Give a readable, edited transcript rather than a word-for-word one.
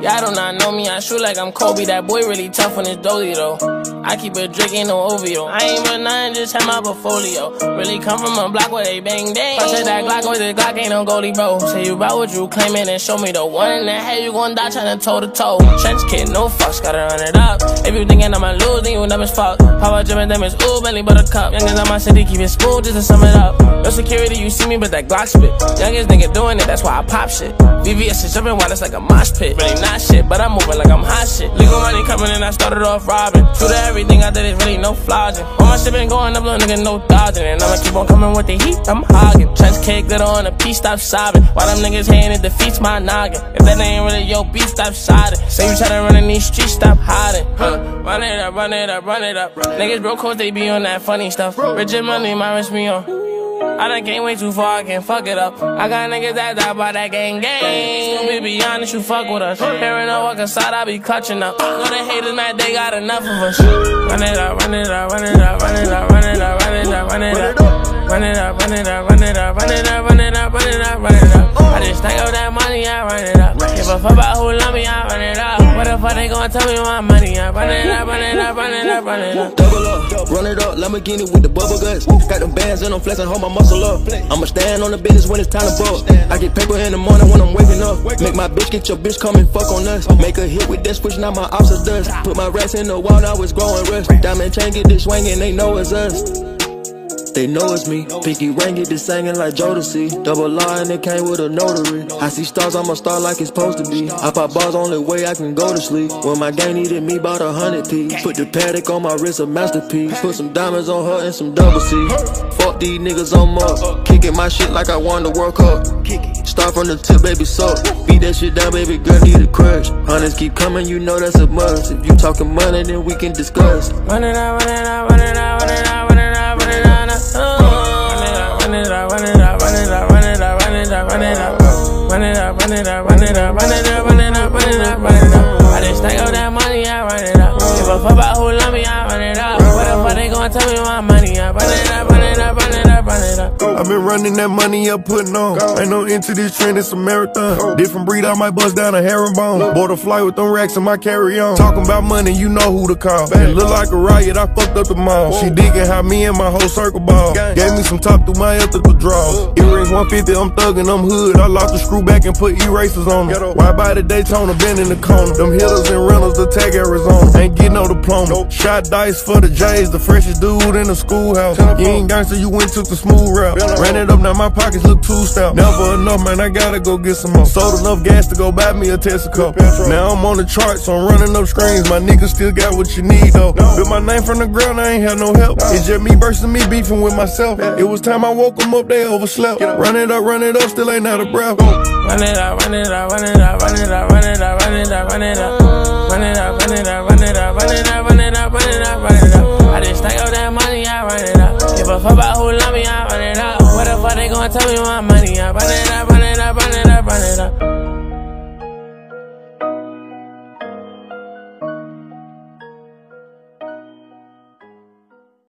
Y'all do not know me, I shoot like I'm Kobe. That boy really tough when it's dolly though. I keep a drink, ain't no OVO. I ain't with nothing, just have my portfolio. Really come from a block where they bang bang. Punch at that Glock with the Glock, ain't no goalie, bro. Say you about what you claiming and show me the one in the head, you gon' die tryna toe to toe. Trench kid, no fucks, gotta run it up. If you thinking I'ma lose, then you never fuck. Power drippin', them is ooh, Bentley Buttercup. Youngest on my city, keep it smooth, just to sum it up. No security, you see me, but that Glock spit. Youngest nigga doing it, that's why I pop shit. VVS is jumping wild, it's like a mosh pit. Really not shit, but I'm moving like I'm hot shit. Legal money coming in, I started off robbing. True to everything I did, is really no flogging. All my shit been going up, little nigga, no dodging. And I'ma keep on coming with the heat, I'm hogging. Trench cake, glitter on a piece, stop sobbing. While them niggas hating, it defeats my noggin. If that ain't really your beef, stop siding. Say you tryna run in these streets, stop hiding. Run it up, run it up, run it up. Niggas broke cause they be on that funny stuff. Rich and money, my wrist me on. I done came way too far, I can't fuck it up. I got niggas that die by that gang gang. So be honest, you fuck with us. Hearing no walk inside, I be clutching up. Know the haters mad, they got enough of us. Run it up, run it up, run it up, run it up, run it up, run it up, run it up. Run it up, run it up, run it up, run it up, run it up, run it up, run it up. I just stack up that money, I run it up. Give a fuck about who love me, I run it up. What the fuck they gon' tell me my money? I run it up, run it up, run it up, run it up. Double up, run it up, Lamborghini with the bubble guts. Got them bands and I'm flexing, hold my muscle up. I'ma stand on the business when it's time to bust. I get paper in the morning when I'm waking up. Make my bitch get your bitch come and fuck on us. Make a hit with that switch, now my ops are dust. Put my rats in the wall, now it's growing rust. Diamond chain get this swinging, they know it's us. They know it's me. Pinky ring get this singing like Jodeci. Double R and it came with a notary. I see stars, I'm a star like it's supposed to be. I pop bars, only way I can go to sleep. When my gang needed me, bought 100 P. Put the Patek on my wrist, a masterpiece. Put some diamonds on her and some double C. Fuck these niggas on up. Kicking my shit like I won the World Cup. Start from the tip, baby, suck. Beat that shit down, baby, girl, need a crush. Hunters keep coming, you know that's a must. If you talking money, then we can discuss. Run it up, run it up, run it up, run it up, run it up, run it up. Run it up, run it up, run it up, run it up, run it up, run it up, run it up, run it up, run it up, run it up, run it up, run it up, run it up. I just stack up that money, I run it up. Give a fuck about who love me, I run it up. What the fuck they gon' tell me my money? I run it up, run it up, run it up, run it up. I've been running that money up, putting on. Ain't no into this trend, it's a marathon. Different breed, I might bust down a herringbone. Bought a flight with them racks in my carry-on. Talking about money, you know who to call. It look like a riot, I fucked up the mall. She digging how me and my whole circle ball. Gave me some top through my ethical draws. Earrings 150, I'm thuggin', I'm hood. I lost the screw back and put erasers on them. Why by the Daytona, been in the corner. Them hitters and rentals, the tag Arizona. Ain't getting no diploma. Shot dice for the J's, the freshest dude in the schoolhouse. You ain't gangster, you went took the smooth route. Ran it up, now my pockets look too stout. Never enough, man, I gotta go get some more. Sold enough gas to go buy me a Tesla cup. Now I'm on the charts, so I'm running up screens. My niggas still got what you need, though. Built my name from the ground, I ain't had no help. It's just me versus me beefing with myself. It was time I woke them up, they overslept. Run it up, still ain't out of breath. Run it up, run it up, run it up, run it up, run it up, run it up, run it up. Run it up, run it up, run it up, run it up, run it up, run it up, run it up. I just stack up that money, I run it up. Give a fuck about who love me, I run it up. What the fuck they gon' tell me my money? I run it up, run it up, run it up, run it up.